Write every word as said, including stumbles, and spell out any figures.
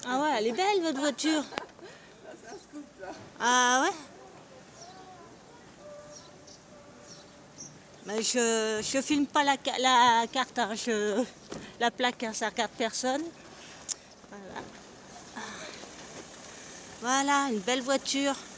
Ah ouais, elle est belle votre voiture. Là, c'est un scoop, là. Ah ouais. Mais je je filme pas la, la carte, hein, je, la plaque, hein, ça regarde personne. Voilà. Voilà, une belle voiture.